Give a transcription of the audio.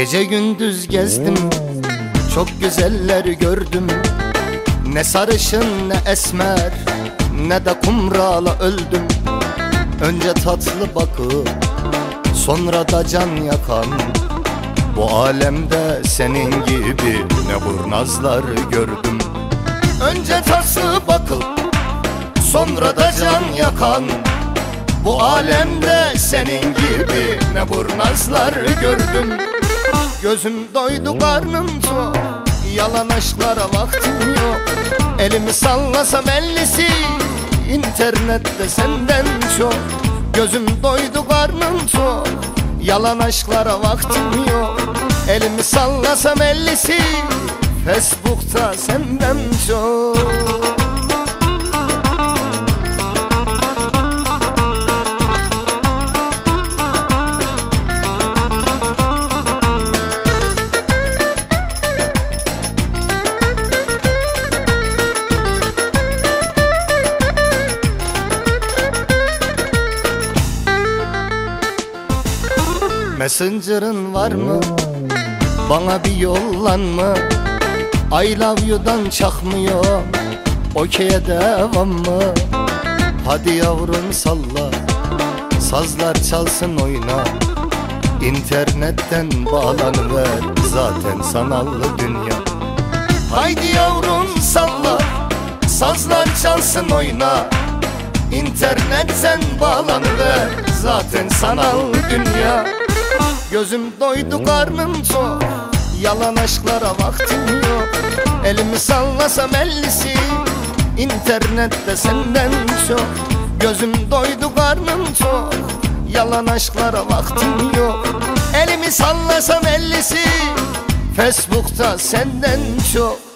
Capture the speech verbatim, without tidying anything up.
Gece gündüz gezdim, çok güzeller gördüm. Ne sarışın ne esmer, ne de kumrala öldüm. Önce tatlı bakıp sonra da can yakan, bu alemde senin gibi ne kurnazlar gördüm. Önce tatlı bakıp sonra da can yakan, bu alemde senin gibi ne kurnazlar gördüm. Gözüm doydu, karnım tok, yalan aşklara vaktim yok. Elimi sallasam ellisi, internette senden çok. Gözüm doydu, karnım tok, yalan aşklara vaktim yok. Elimi sallasam ellisi, Facebook'ta senden çok. Messenger'ın var mı? Bana bir yollanma. I love you'dan çakmıyor, okey'e devam mı? Hadi yavrum salla, sazlar çalsın oyna. İnternetten bağlanıver, zaten sanallı dünya. Haydi yavrum salla, sazlar çalsın oyna. İnternetten bağlanıver, zaten sanal dünya. Gözüm doydu, karnım tok, yalan aşklara vaktim yok. Elimi sallasam ellisi, internette senden çok. Gözüm doydu, karnım tok, yalan aşklara vaktim yok. Elimi sallasam ellisi, Facebook'ta senden çok.